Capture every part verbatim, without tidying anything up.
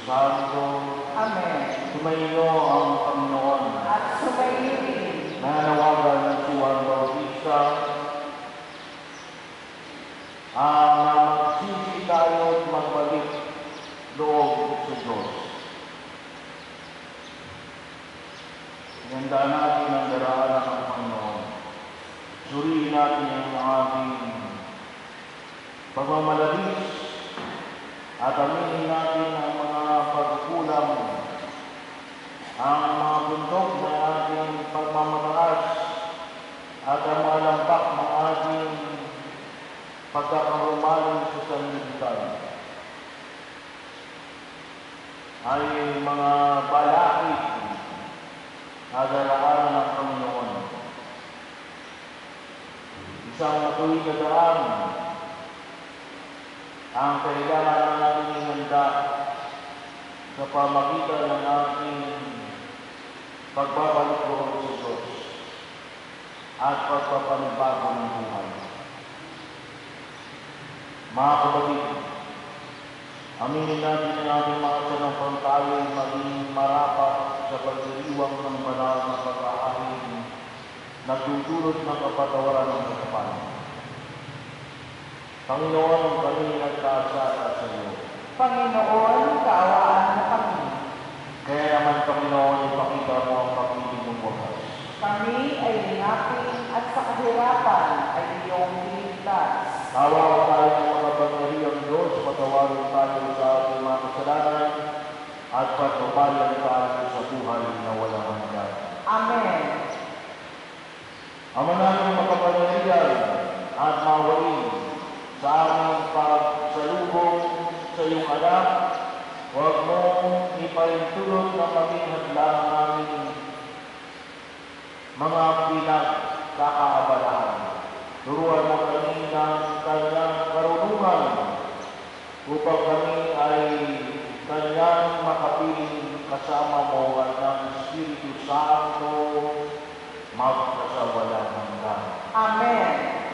Santo. Amen. Sumainyo ang Panginoon. At sumainyo rin. Nanawagan ng Juan Bautista ang magsisi tayo at magbalik loob sa Diyos. Ihandaan natin ang daraanan ng Panginoon. Suriin natin ang ating pagmamalabis at aminin natin ang mga pagkulang, ang mga bundok na ating pagmamataas at ang mga lampak ng ating pagkakarumaling sa sanlibutan ay mga balakid na daraanan ng Panginoon. Isang matuwid na daan ang kailangan natin ihanda sa pamagitan ng ating pagbabalik doon sa Diyos at pagpapanibago ng buhay. Mga kapatid, aminin natin ang ating mga sanampalataya maging marapat sa pagdiriwang ng banal na pag-aahin na tutulot ng kapatawaran ng Kapatid. Panginoon, kami nagkaasala sa iyo. Panginoon, kaawaan mo kami. Kaya naman, Panginoon, ipakita mo ang pag-ibig mong wakas. Kami ay linapin at sa kahirapan ay iyong iligtas. Tawa tayo ng mga pangyariang Diyos, patawarin tayo sa ating mga kasalanan at pagbabayan tayo sa buhay na walang hanggan. Amen. Ama namin makapangyarihan at mawain sa aming pagsalubong sa iyong anak, huwag mong ipahintulot na maging hadlang namin mga pinagkakaabalahan. Turuan mo kami ng kanyang karunungan upang kami ay kanyang makapiling kasama mo at ng Espiritu Santo magkasawalan hanggan. Amen.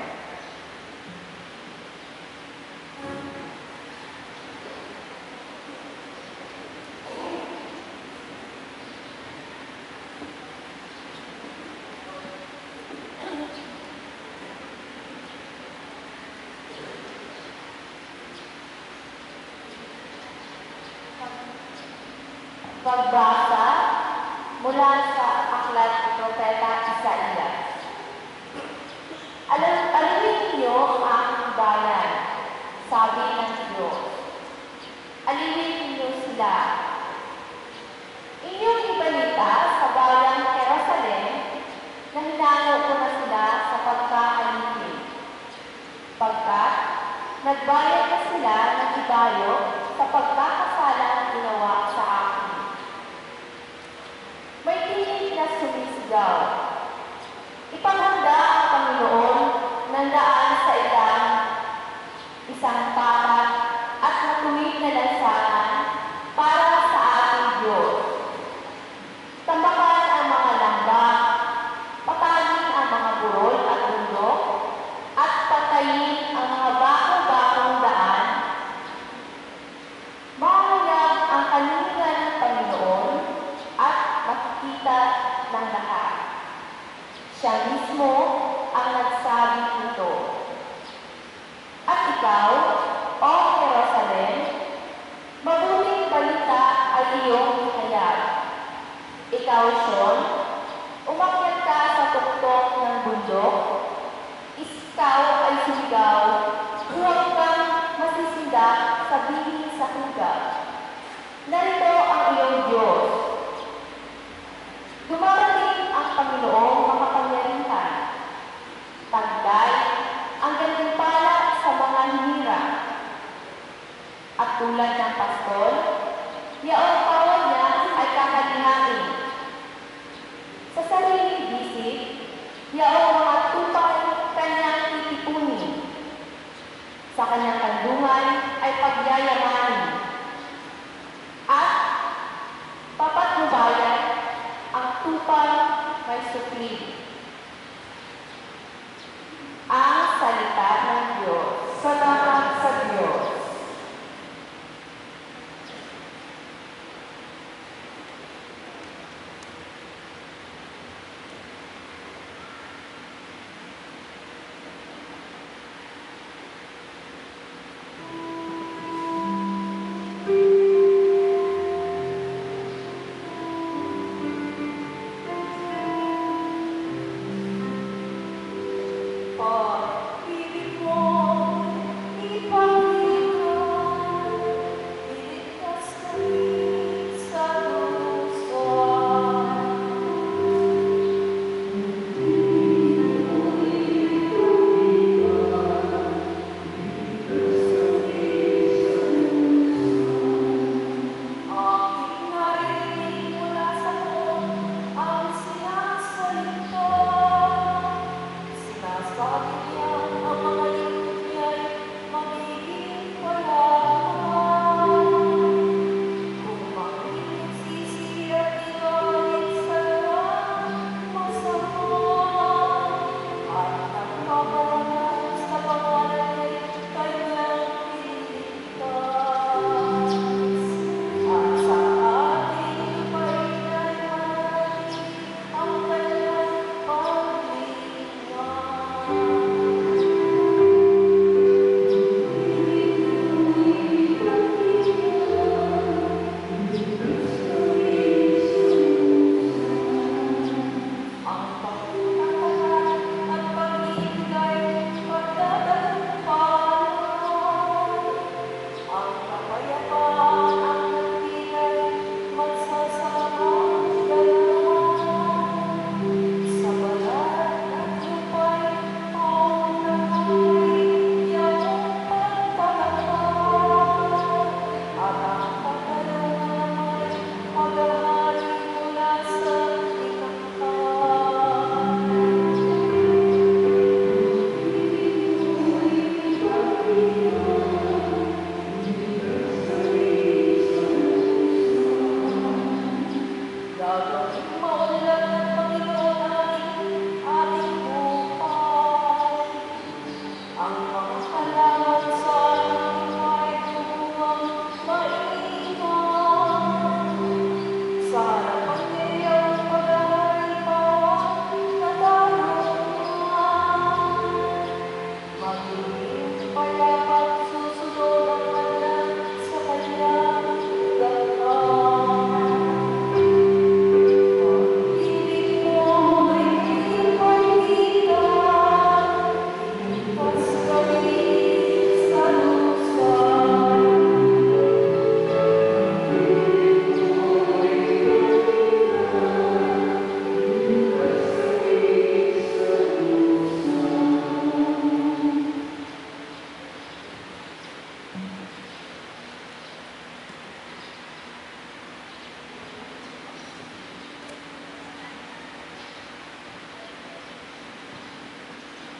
Pagbasa mula sa aklat ni Propeta Isaias. Alam, alamin niyo ang aking bayan, sabi ng Diyos. Alamin niyo sila. Inyong ibalita sa bayang Jerusalem na hinalo ko na sila sa pagkaalipin. Pagkat nagbayad na sila ng ibayo sa pagkakasalang ginawa sa akin. May tinig na sumisigaw. Ipaghanda ang Panginoon ng daan sa ilang isang tapat at matuwid na lansangan para sa ating Diyos. Tambakan ang mga lambak, patayin ang mga burol at bundok, at patayin ang mga bako-bakong daan. Mahayag ang kalinga ng Panginoon at makikita ng lahat. Siya mismo ang nagsabi nito. At ikaw, O Jerusalem, mabuting balita ay iyong ihayag. Ikaw, Sion, umakyat ka sa tuktok ng bundok. Ikaw ay sumigaw, huwag kang masisindak sa bihis sa hugad. Narito ang iyong Diyos. Dumarating ang Panginoong makapangyarihan. Taglay ang gantimpala sa mga hinirang. At tulad ng pastol, yaong kawan niya ay kakalihain. Sa sariling bisig, yaong mga tupay kanyang titipunin. Sa kanyang kandungan ay pagyayamanin. At papatnubayan ang tupay may supli. Ang salita ng Diyos. Salamat sa Diyos.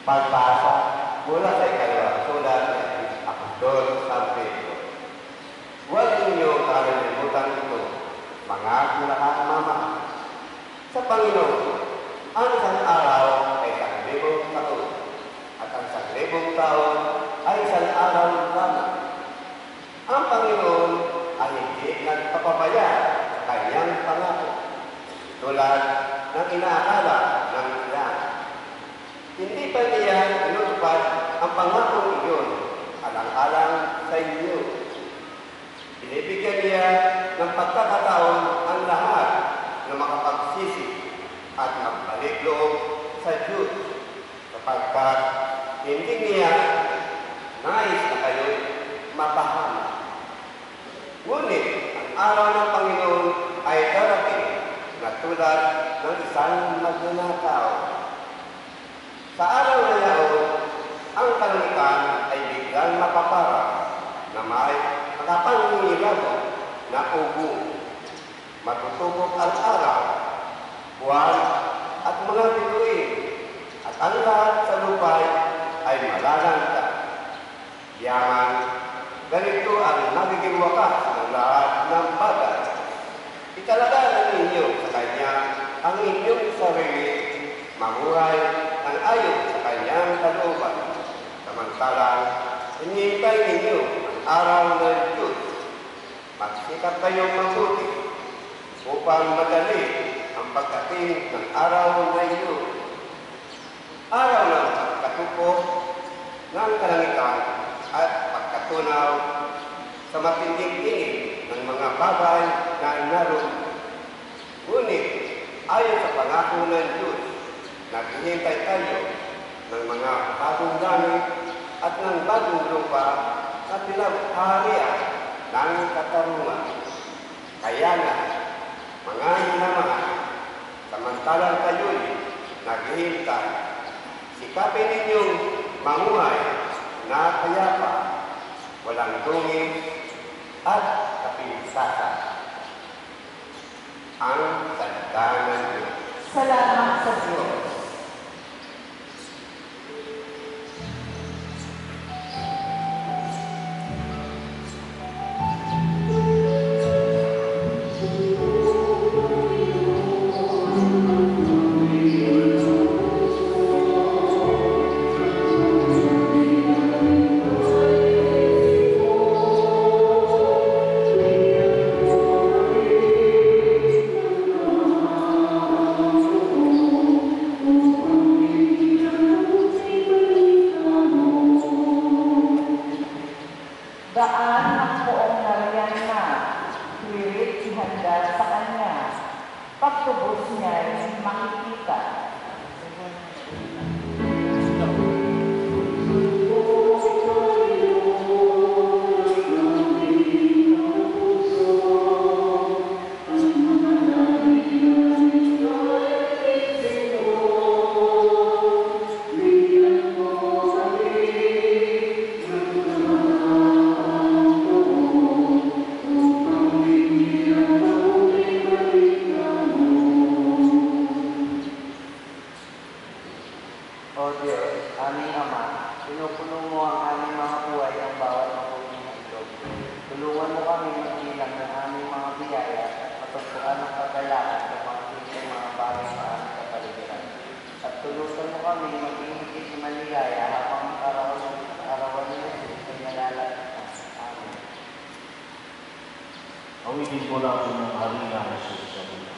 Pagbasa mula sa ikalawang sulat ni Apostol San Pedro. Huwag ninyo kalilimutan ito, mga pinakamamahal. Sa Panginoon, ang isang araw ay isang libong taon, at ang isang libong taon ay isang araw lamang. Ang Panginoon ay hindi nagpapabaya sa kanyang pangako, tulad ng inaakala ng ilan. Hindi pa niya inutupad ang pangako iyon alang-alang sa inyo. Binibigyan niya ng pagkakataon ang lahat na makapagsisi at magbalik loob sa Diyos, sapagkat hindi niya nais na kayo mapahamak. Ngunit ang araw ng Panginoon ay darating na tulad ng isang magnanakaw. Sa araw na yaon, ang kalangitan ay biglang mapaparang na may nakapangingilaw na ugo. Matutubog ang araw, buwan at mga bituin, at ang lahat sa lupay ay malalanta. Yaman, ganito ang magiging wakas ng lahat ng bagay. Italagalan ninyo sa Kanya ang inyong sarili, mamuhay ang ayon sa Kanyang kalooban. Samantalang, hinihintay ninyo ang araw ng Diyos. Magsikap kayong mabuti upang madali ang pagdating ng araw na iyon. Araw ng pagkatupo ng kalangitan at pagkatunaw sa matinding tingin ng mga bagay na naroon. Ngunit, ayon sa pangako ng Diyos, naghihintay tayo ng mga bagong langit at ng bagong lupa na pinaghaharian ng katarungan. Kaya nga, mga minamahal, samantalang kayo'y naghihintay, sikapin ninyong mamuhay na kayapa, walang dungis at kapinsasa. Ang salita ng Diyos. Salamat sa Diyos. Daan ang poong nariyan na, hirit ihanda sa Kanya, pagtubos niya'y makikita. O Diyos, aming Ama, pinupuno mo ang aming mga buhay ang bawat mabuting ito. Tulungan mo kami magbilang ng aming mga biyaya at matagpuan ang kagalakan sa mga simpleng mga bagay sa aming kapaligiran. At tulusan mo kami mag-iingit sa maligaya habang arawan ng arawan ni Jesus ay nalalagpas. Amen. Awitin ko lang ng harina na Jesus sa Diyos.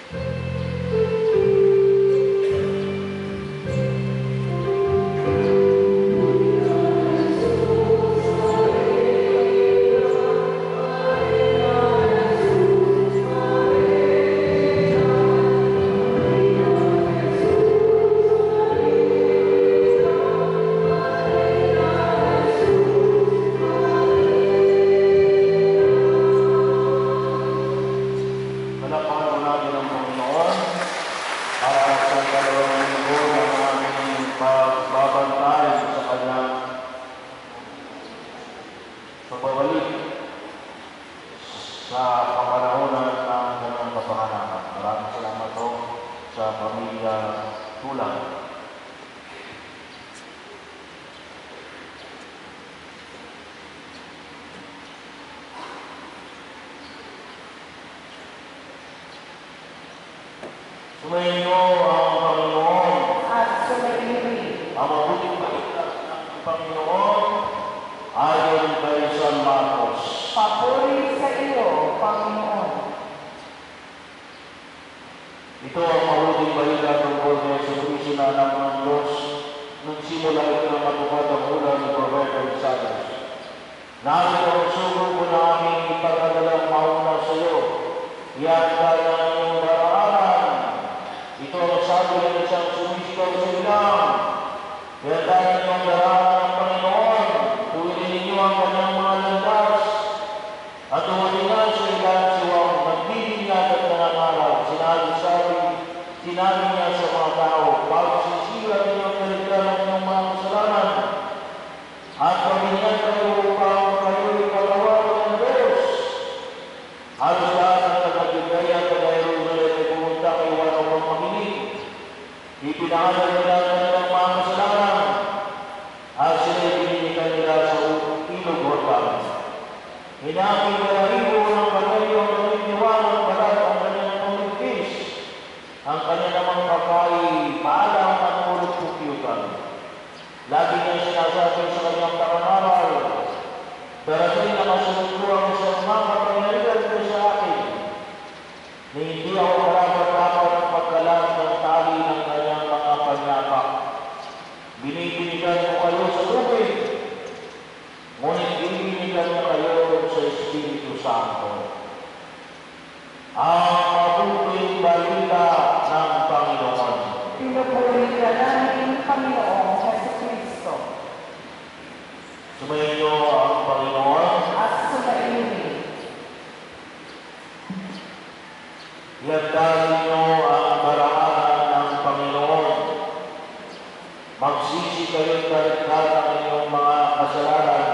Pagbabalik sa kapanahonan ng kanyang kapanganakan. Maraming salamat po sa pamilya Tulang. Sumainyo ang Panginoon. At sumainyo Ang mabuting balita ng Panginoon ayon kay San Marcos. papuri sa iyo, Panginoon. Ito ang mabuting balita tungkol kay Jesucristo na anak ng Diyos nung simula ito na matupad ang ulan ni Propeta Isaias. Narito ang sugo ko na aming ipagkadalang mauna sa iyo. Iyan tayo ng iyong daraanan. Ito ang sabi ng isang sumisigaw sa ilang. Kaya tayo ng iyong daraanan ng Panginoon. Tuwilin ninyo ang kanyang mga landas. At umalingan sa ilang siwang nagbibigyan at nangangaral. Sinabi-sabi, sinabi niya sa mga tao, pagsisira ninyo ang kaligtan ng inyong mga kasalanan. At pabinyan kayo upang kayo'y pagawain ng Diyos. Halos lahat ng nagagigay at taga-Jerusalem ay pumunta kay Juan upang makinig. Ipinangalan nila ang kanilang mga kasalanan. At sila'y binilikan nila sa ilog Jordan. Hinapin nila ribo ng pagayo ang naniniwan ng balat ang kanyang pumigpis. Ang kanya namang kakay paalang at ulot kukyutan. Lagi niya sinasabi sa kanyang pangangaral, darating na masunod ko ang isang mga kapangyarihan ko sa akin, na hindi ako karapat-dapat ng pagkalat ng tali ng kanyang mga panyapak. Binibinigan ko kayo sa tubig, ngunit binibinigan niya kayo sa Espiritu Santo. Ang mabuting balita ng Panginoon. Pinupuri ka namin, Panginoong Jesucristo. Sumainyo ang Panginoon. At sumainyo. Ilandarin niyo ang daraanan ng Panginoon. Magsisi kayo'y kaligtan ng inyong mga kasalanan.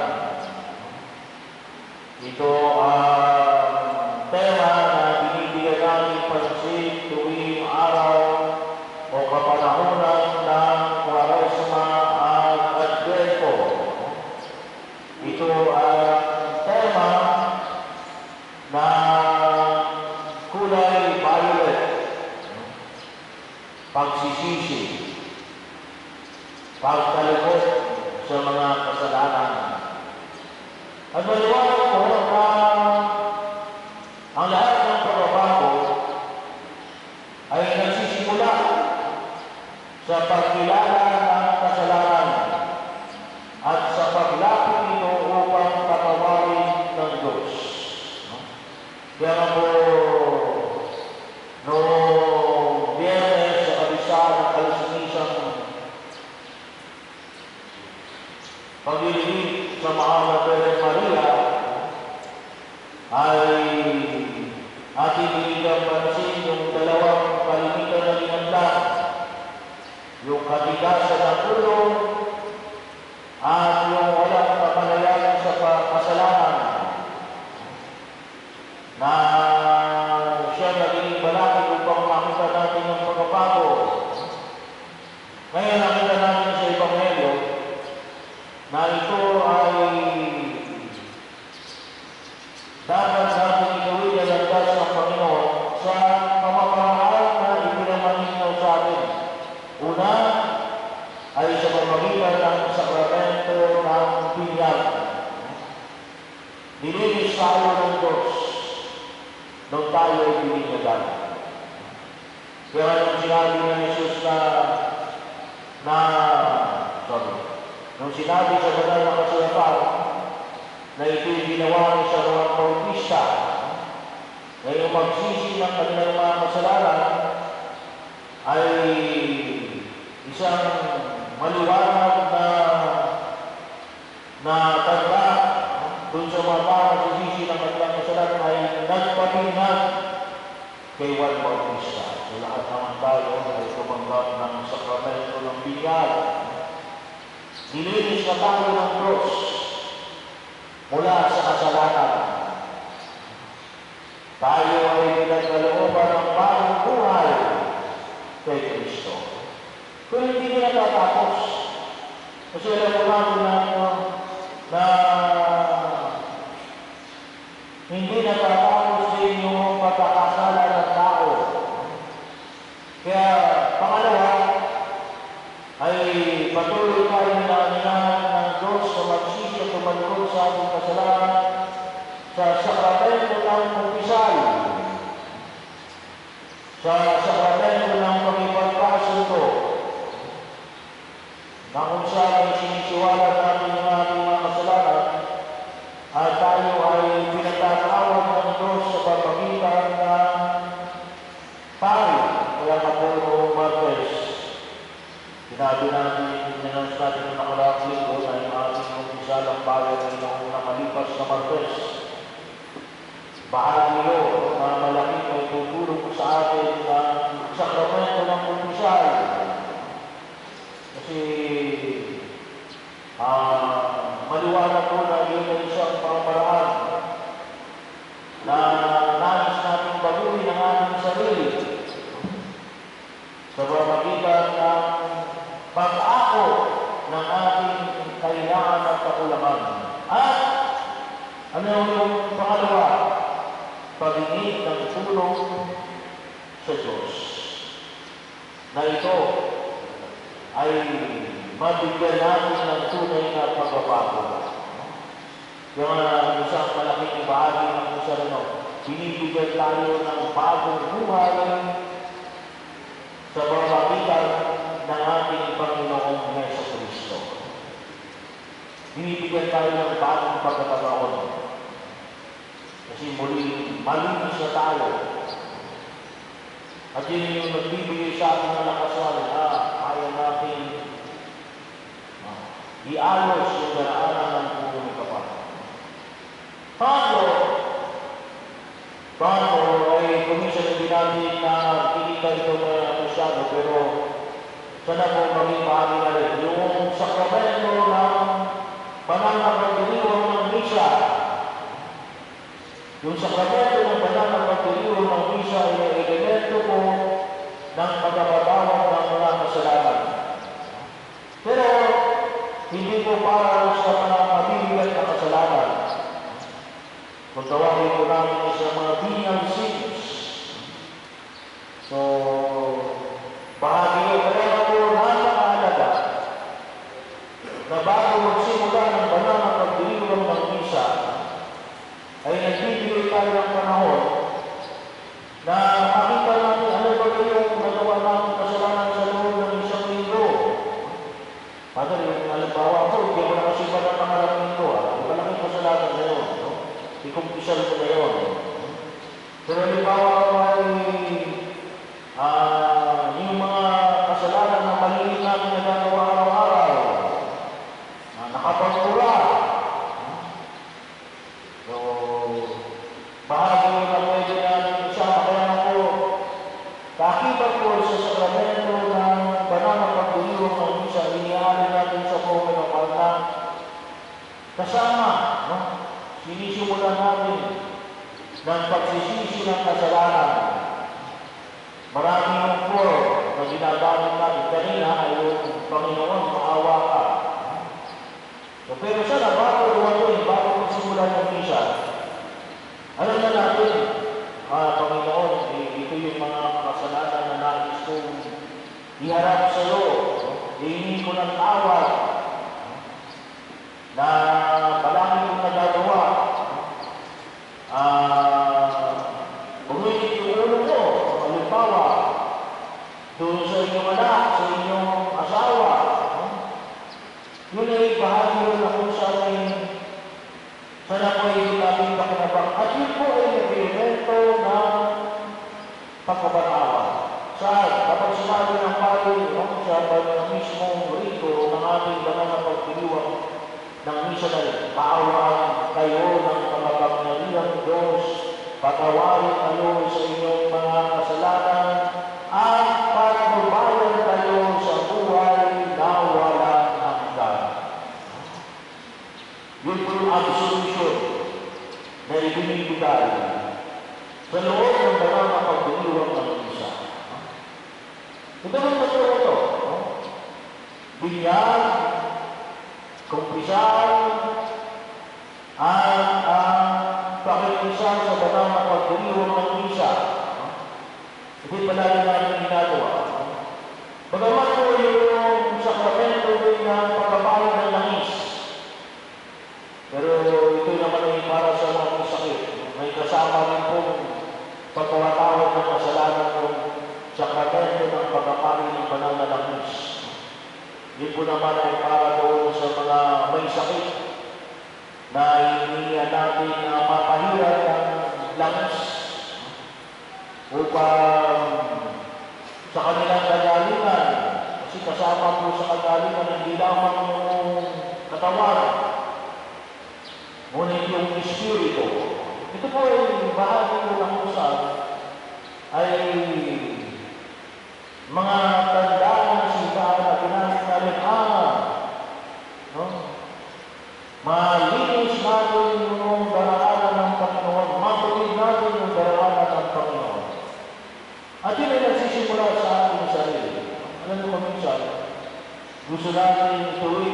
Ito ang tema na binibigyan namin pansin tuwing araw o kapanahonan ng Kwaresma at Advento. Ito ang tema na kulay violet, pagsisisi, pagkalugod sa mga kasalanan. At maliwanag ko na ang lahat ng pagbabago ay nagsisimula sa pagkilala ng kasalanan at sa paglapit nito upang patawarin ng Diyos. Kaya nga po, noong Biyernes sa kabisa ng kalasinisang paglilingid sa Mahal na Virgen Maria, ay ating binigyan pansin yung dalawang kalimitan na linanda, yung katigasan ng ulo at yung walang kapalayan sa kasalanan, na siya naging balakid upang makita natin yung pagbabago. Ngayon nakita natin sa Ebanghelyo na ito ay dapat natin gawin na landas ng Panginoon sa pamamaraan na ipinamaningaw sa atin. Una ay sa pamamagitan ng sakramento ng binyag. Nilinis tayo ng Diyos nung tayo ay bininyagan. Kaya nung sinabi ng Jesus na na sorry, nung sinabi sa banal na kasulatan na ito'y ginawa ni San Juan Bautista na yung magsisi ng kanilang mga kasalanan ay isang maliwanag na na tanda dun sa mga magsisisi ng kanilang kasalanan ay nagpatinag kay Juan Bautista. So lahat naman tayo ay tumanggap ng sakramento ng binyag. Nilinis na tayo ng Diyos mula sa kasalanan. Tayo ay pinagkalooban ng bagong buhay kay Kristo. Kung hindi na natatapos, kasi alam mo natin na, na hindi natatapos din yung pagkakasala ng tao. Kaya pangalawa ay patuloy tayo nilanginahan ng Diyos sa magsisi at tumalikod sa ating kasalanan sa sakramento ng kumpisal, sa sakramento ng pagipagkasunto, na kung saan ay sinisiwala natin ang ating mga kasalanan at tayo ay pinagtatawag ng Diyos sa pamamagitan ng pari, kaya Apollo Martes. Sinabi natin, inanos natin ng nakaraang linggo na yung ating kumpisal ang bayan ng noong nakalipas na Martes. Bahagi yun na malaking may tutulong sa atin ng sakramento ng kumpisal. Kasi uh, maliwanag ko na yun ay isang pamamaraan na nais natin baguhin ang ating sarili sa pamamagitan ng pag-ako ng ating kailangan at kakulangan. At ano yung pangalawa? Paghingi ng tulong sa Diyos na ito ay mabigyan natin ng tunay na pagbabago. Yung uh, isang malaking bahagi ng isang ano, binibigyan tayo ng bagong buhay sa pamamagitan ng ating Panginoong Jesucristo. Binibigyan tayo ng bagong pagkakataon. Kasi muli, malinis na tayo. At yun yung nagbibigay sa ating ng lakasan, ah, ayaw natin ah, iayos yung daraanan ng puno ni Kapag. Paano? Paano ay kumisa na ginamit na kikita ito na masyado, pero sana po maging bahagi na rin. Yung sakramento ng pananapagdiriwang ng misa, yung sakramento ng pananapagdiriwang ng misa ay elemento po ng pagkakatawag ng mga kasalanan. Pero hindi po para sa mga mabibigat na kasalanan. Kung tawagin po namin sa mga venial sins. So, bahagi yun. Kaya po napakahalaga na bago magsimula ng pananapagdiriwang ng misa, ay nagbibigay tayo ng panahon na makita natin ano ba yung nagawa natin kasalanan sa loob ng isang linggo. Ano yung halimbawa ko, hindi ko na kasi ba ng pangarang linggo, ah. Malaking kasalanan na yun. No? Ikumpisal ko na yun. Pero halimbawa ko ay uh, yung mga kasalanan na maliit natin na gagawa araw-araw, na nakapagpura. So, bahagi mo na pwede natin isama. Kaya ako, kakibat ko sa sakramento ng pananapagdiriwang ng misa, iniaalin natin sa Panginoon ng Panginoon kasama, no? Sinisimulan natin ng pagsisisi ng kasalanan. Marami yung form na ginagamit natin. Kanina ay yung Panginoon, maawa ka. So, pero sana, bago dumating, bago magsimulan ng misa, alam na natin, ah, Panginoon, eh, ito yung mga kasalanan na nais kong iharap sa iyo. Hihingi ko ng tawad na palagi kong nagagawa. Ah, Bumigit yung ulo ko, halimbawa, doon sa inyong anak, sa inyong asawa. Yun ay bahagi yun na kung saan ay sana po ay natin pakinabang. At yun po ay nag-elemento ng pagkabatawa. Saan? Kapag sinabi ng pari, no, sa mismong rito ng ating banal na pagdiriwang ng misa na rin, paawaan kayo ng kamapagnarirang Diyos, patawarin kayo sa inyong mga kasalanan, at pagbabayan kayo sa buhay na walang hanggan. Yun po yung absolution na ibinibigay sa loob ng banal na pagdiriwang ng misa. Ito ang totoo ito. No? Binyag, kumpisal, at ang pakikisan sa banal na pagdiriwang ng misa. Hindi palagi natin ginagawa. upang sa kanilang kagalingan, kasi kasama po sa kagalingan hindi lamang yung katawan, ngunit yung espiritu. Ito po ay bahagi ko ng usap ay mga tandaan ng simbahan na ginamit natin ang no? Malinis natin yung daraanan ng Panginoon, matuwid natin yung daraanan ng Panginoon. At yun ay nagsisimula sa ating sarili. Alam mo minsan, gusto natin ituwid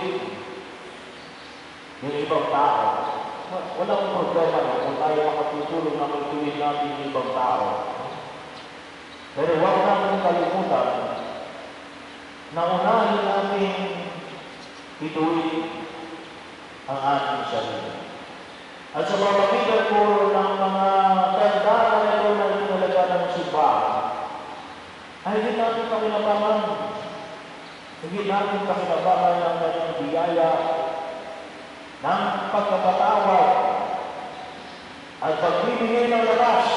yung ibang tao. Walang problema na kung tayo makatutulong na ituwid natin yung ibang tao. Pero huwag natin kalimutan na unahin natin ituwid ang ating sarili. At sa pamagitan po ng mga tanda na ito na itinalaga ng simbahan, ay hindi natin kakinabangan. Hindi natin kakinabangan ng kanyang biyaya ng pagkapatawad at pagbibigay ng lakas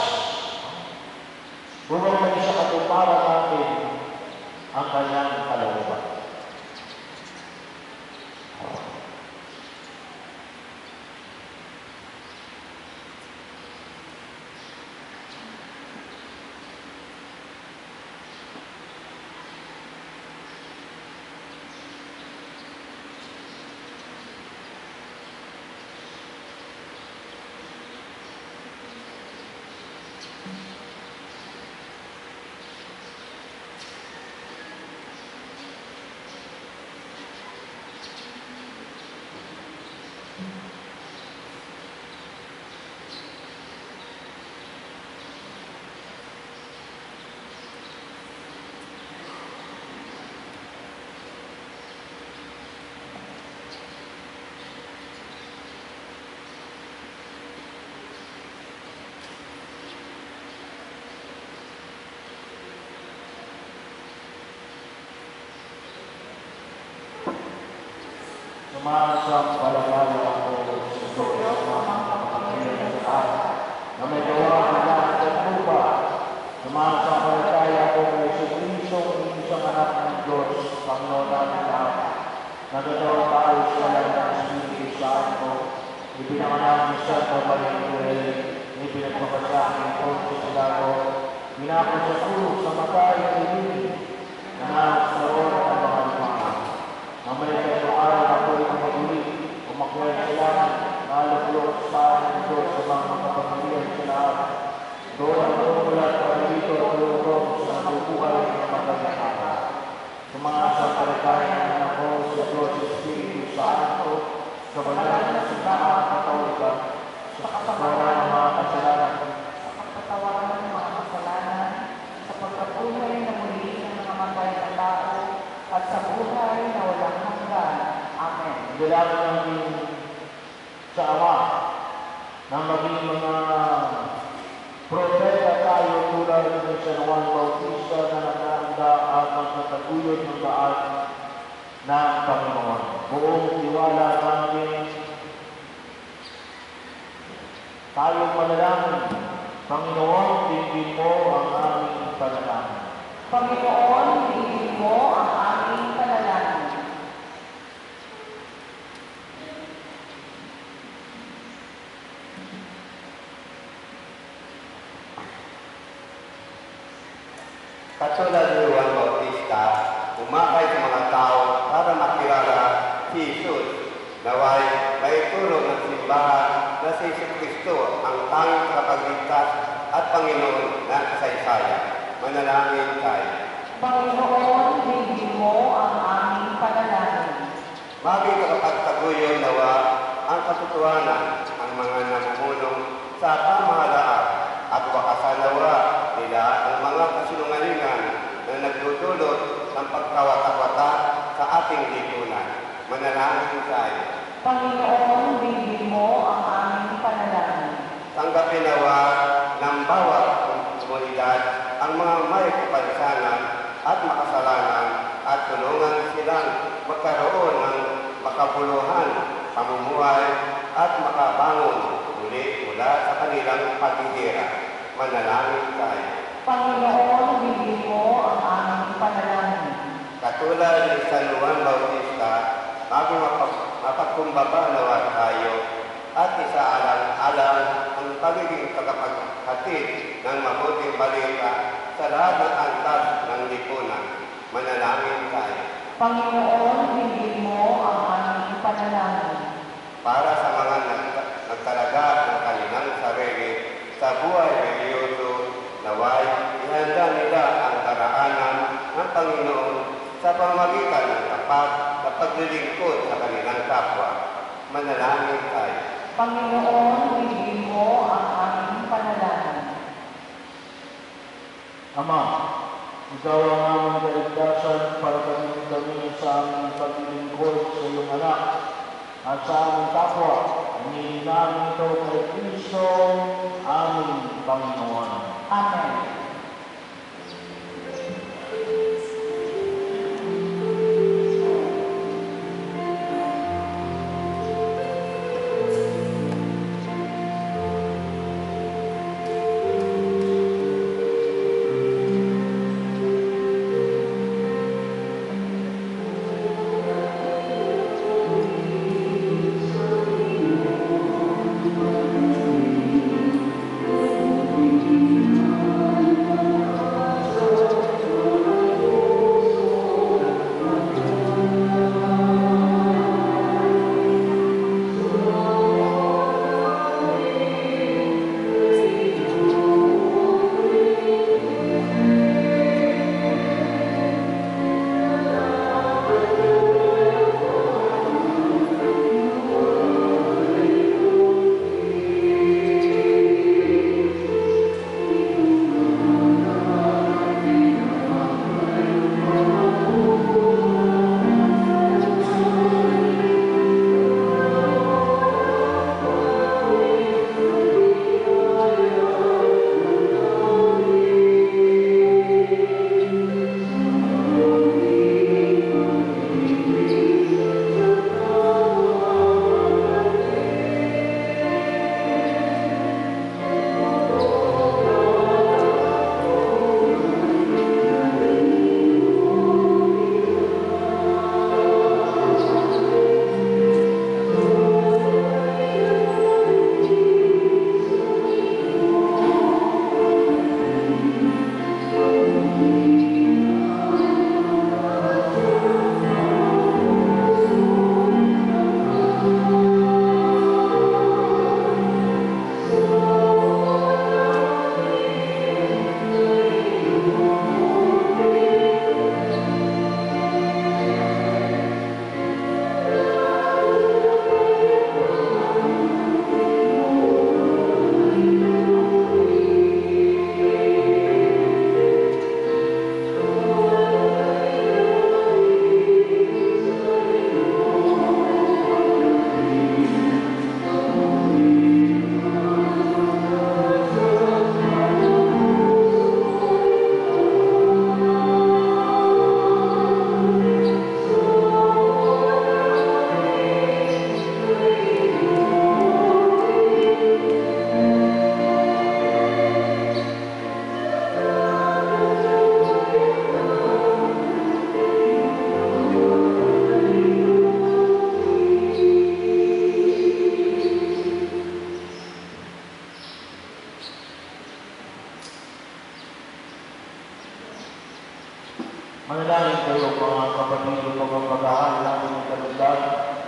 upang maging sa katuparan natin ang kanyang kalooban. Sumasampalataya ako sa Diyos ng Panginoon sa taas, na may gawa ng langit at lupa. Sumasampalataya ako kay Jesucristo, ang isang anak ng Diyos, Panginoon natin lahat. Nagkataon tayo sa lahat ng Espiritu Santo, ipinanganak ni Santa Maria Noel, ipinagpapasyahan ng Pontius Pilato, minako sa krus sa matay at ibig, nanak sa oras ng mga lupa. Mamaya sa araw na po ay maguli, umakyat sa langit, nalulok sa ating Diyos sa mga kapamilyan sa lahat. Doon ang tumulat para dito at lulong sa nabubuhay ng magandang. Sumasampalataya ako sa Diyos Espiritu Santo, sa banal na simbahan Katolika, sa kapatawaran ng mga kasalanan, sa kapatawaran ng mga kasalanan, sa pagkabuhay na muli ng mga matay na tao, at sa buhay na walang hanggan. Amen. Dalangin namin sa Ama na maging mga propeta tayo tulad ng San Juan Bautista na nagkanda at magkataguyod ng daan ng Panginoon. Buong tiwala namin tayo panalangin. Panginoon, tingin mo ang aming panalangin. Panginoon, tingin mo ang aming panalangin. Katulad ni Juan Bautista, umakay sa mga tao para makilala si Jesus. Naway may tulong ng simbahan na si Jesucristo ang tanging kapagligtas at Panginoon ng kasaysayan. Manalangin tayo. Panginoon, tingin mo ang aming panalangin. Maging kapagtaguyon nawa ang katotohanan ang mga namumulong sa pamahalaan at wakasanawa nila ang mga kasinungalingan na nagdudulot ng pagkawata-wata sa ating lipunan. Manalangin tayo. Panginoon, tingin mo ang aming panalangin. Tanggapin nawa ng bawat komunidad ang mga may kapansanan at makasalanan at tulungan silang magkaroon ng makabuluhan, pamumuhay at makabangon muli mula sa kanilang paghihirap. Manalangin tayo. Panginoon, bigyan mo ang aming panalangin. Katulad ni San Juan Bautista, maging mapag- mapagkumbaba nawa tayo at isaalang-alang ang pagiging tagapaghatid ng mabuting balita sa lahat ng antas ng lipunan. Manalangin tayo. Panginoon, bigyan mo ang aming panalangin. Para sa mga nag- nagtalaga ng kanilang sarili sa buhay religyoso, naway ihanda nila ang daraanan ng Panginoon sa pamamagitan ng tapat na paglilingkod sa kanilang kapwa. Manalangin tayo. Panginoon, bigyan mo ang aming panalangin. Ama, ikaw ang aming kaligtasan para kami kami sa aming paglilingkod sa iyong anak at sa aming kapwa. Hinihin namin ito kay Kristo, aming Panginoon. Amen. Manalangin kayo mga kapatid upang ang pag-ahal natin ng kalugdan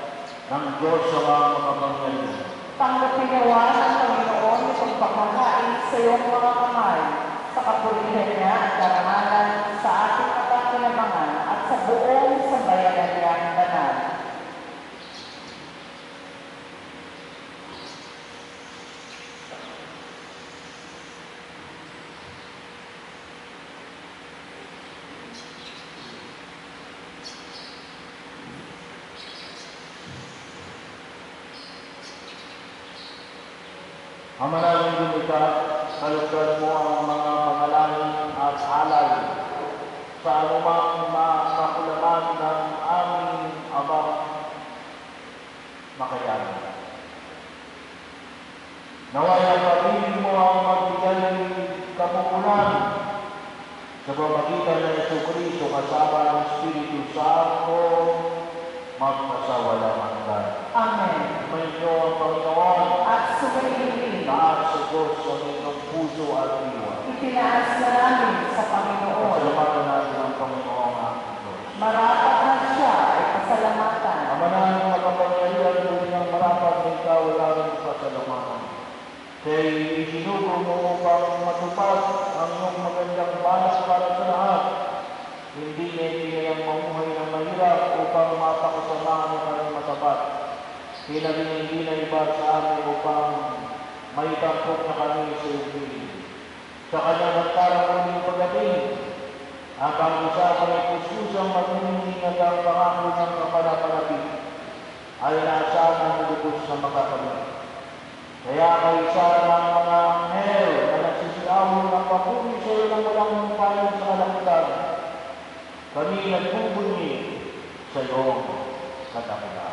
ng Diyos sa mga makapangyarihan. Tanggapin nawa ng Panginoon itong pagkakain sa iyong mga kamay, sa kapulihan niya at karangalan sa ating kapakinabangan at sa buong sambayanan niyang banal. Ang manalangin din ka, kalugdan mo ang mga panalangin at halal sa anumang makakulaman ng aming Ama makayanan. Naway ang pag-ibig mo ang magbigay kamukulan sa pamagitan ng Jesucristo kasama ng Espiritu Santo, magpasawalang hanggan. Amen. Sumainyo ang Panginoon, At sumainyo taas sa Diyos sa inyong puso at diwa. itinaas na namin sa Panginoon. Pasalamatan natin ang Panginoon ating Diyos. Marapat na siya ay pasalamatan. Ama namin makapangyarihan, tuloy ng marapat na ikaw ay aming pasalamatan. Kaya isinugo mo upang matupad ang iyong magandang balas para sa lahat. Hindi na itinayang mamuhay ng mahirap upang mapakasamahan ng kanyang matapat. Kinagin hindi na iba sa amin upang may tampok na kami sa iyong sa kanyang nagtarang uling pagdating, ang pag-usapan ay kuskusang magmumingin at ang pangako ng kapanapanapit ay naasahan ng lubos na makakabit. Kaya kaisa ng mga anghel na nagsisiawon ng papuri sa iyo ng walang panig sa kalangitan, kami nagbubunyi sa iyong kadakilaan.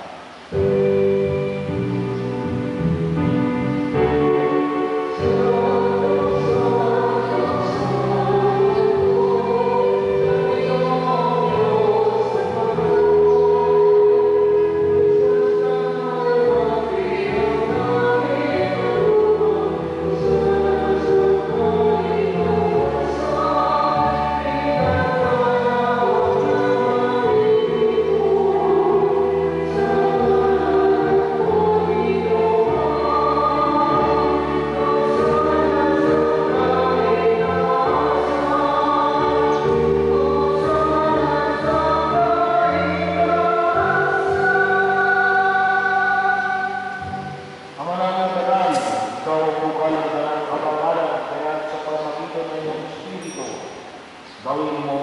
Gawin mo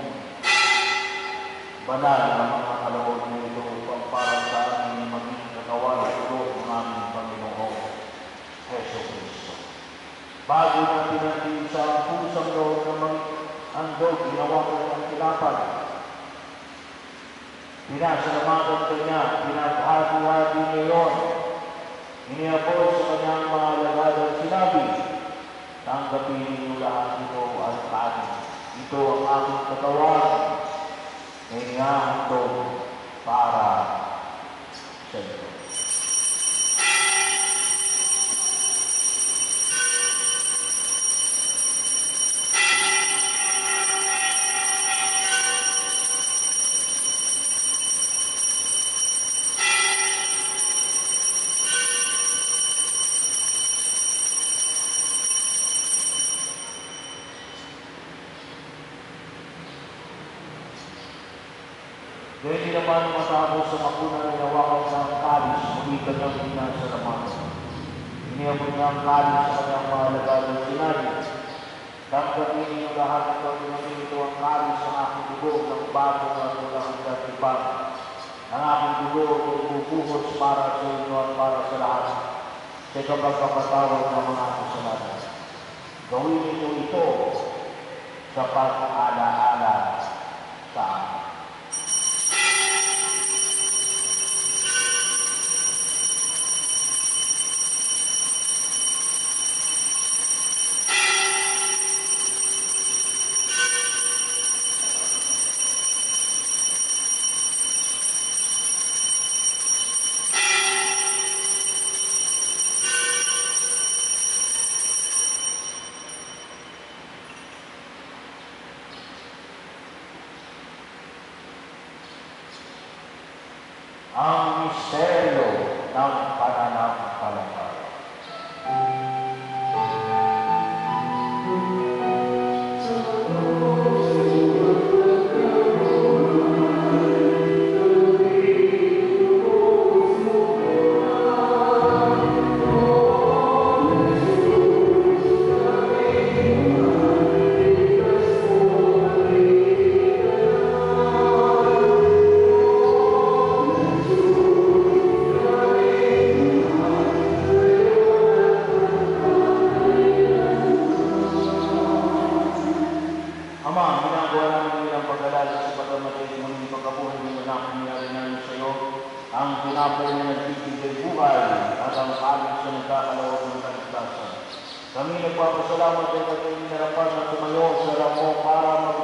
banal ang mga kaloob mo ito upang para sa amin maging katawan at tulog ng aming Panginoong Heso Kristo. Bago natin natin sa pusang loob na mag-andog, ginawa ko ng tinapay. Pinasalamatan ka niya, pinaghati-hati ngayon. Iniabot sa kanyang mga lagad at sinabi, tanggapin niyo lahat ito at kanin. Ito ang aking katawan na inihahandog para sa iyo. Kaya hindi naman matapos sa makuna na nawakan ng kalis, muli kanyang pinasalamatan. Iniabot niya ang kalis sa kanyang mga lagad ng sinabi, tanggapin niyo lahat ito, ginamin ito ang kalis ng aking dugo ng bagong at walang datipan. Ang aking dugo ay bubuhos para sa inyo at para sa lahat sa kapagpapatawad ng mga kasalanan. Gawin niyo ito sa pag-alaala sa akin. Ang misteryo ng pananampalataya. Ama, ginagawa namin bilang pag-alala sa pagkamatay ng mga pagkabuhay ng anak nangyari namin sa iyo, ang tinapay na nagbibigay buhay at ang kalis na nagkakalawag ng kaligtasan. Kami nagpapasalamat ay kami narapan na tumayo sa ramo para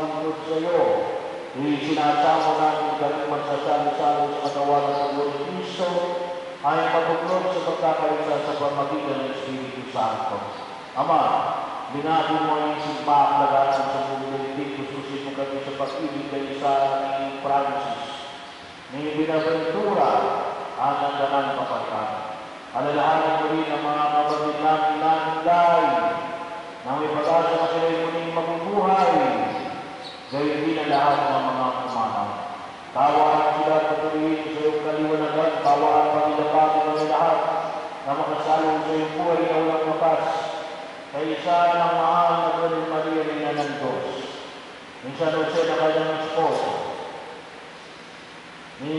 sa iyo. Isinasamo namin kaming magsasali-sali sa katawan ng Panginoon ni Kristo ay matuklod sa pagkakaisa sa pamagitan ng Espiritu Santo. Ama, binabi mo ang simbahang lagaan sa bumilig, gustusin mo kami sa pag-ibig kayo sa ni Francis, ni Binaventura, at ang ganang kapatid. Alalahanin mo rin ang mga kapatid namin namin dahil na may pag-asa na sila'y muling mabubuhay, gayun din ang lahat ng mga kumanaw. Tawaan sila at patuloyin sa iyong kaliwanagan, tawaan pag-ilapagin ng lahat na makasalong sa iyong buhay na walang wakas. Kay isa ng mahal na Virgin Maria rin na ng Diyos. Ni San Jose na kanyang esposo. Ni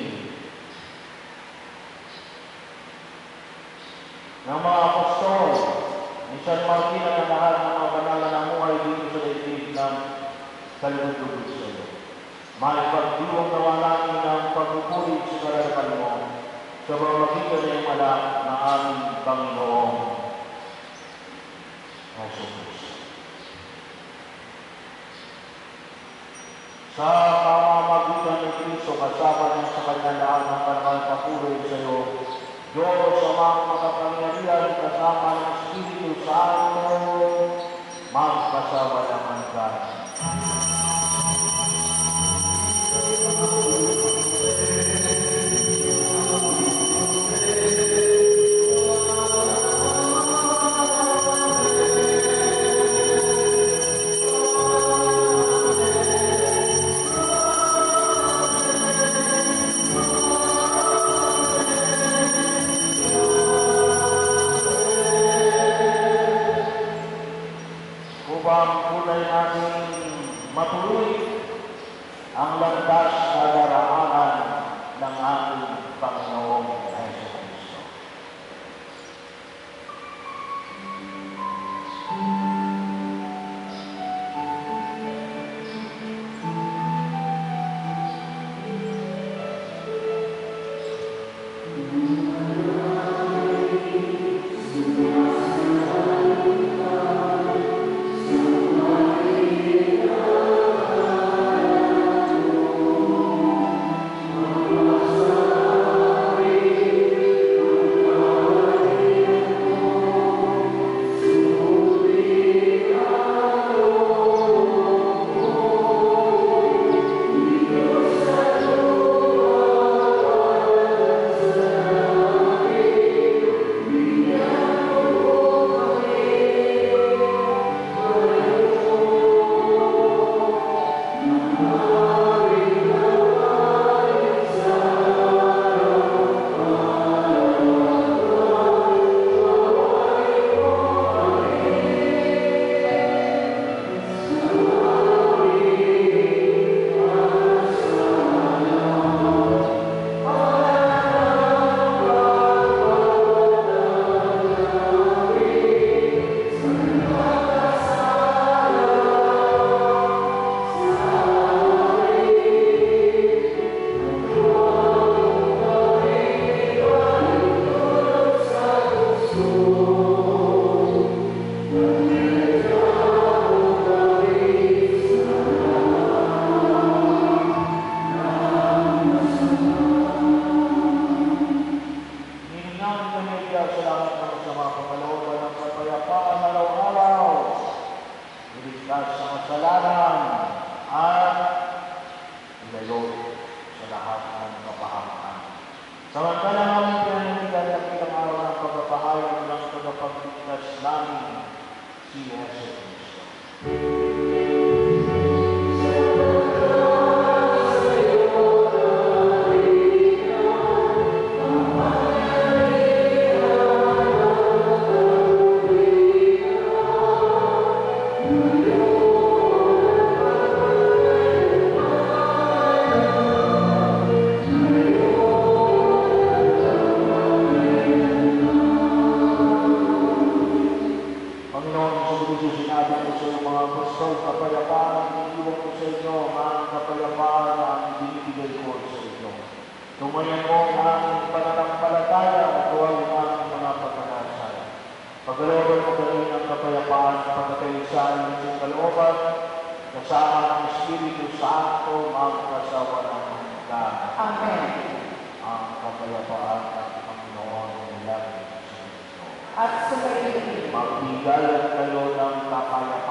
ng mga apostol. Ni San Martin at lahat ng mga banal na namuhay dito sa daigdig ng kalulugod sa iyo. May pagdiwang nawa namin ng pagpupulit sa kararapan mo sa pamagitan ng iyong anak na aming Panginoong Jesus. Sa pamamagitan ng Kristo, kasama niya sa kanya lahat ng kanyang papuri sa iyo, Diyos sa mga makapangyarihan kasama ng Espiritu Santo, magpasawa ng hanggan. Upang kulay natin matuloy ang landas na daraanan ng ating Panginoong Hesus Kristo. kasama ng Espiritu Santo, magkasawalang hanggan. Amen. Ang kapayapaan ng Panginoon ay lagi sa inyo. At sumayin. Magbigayan kayo ng kapayapaan.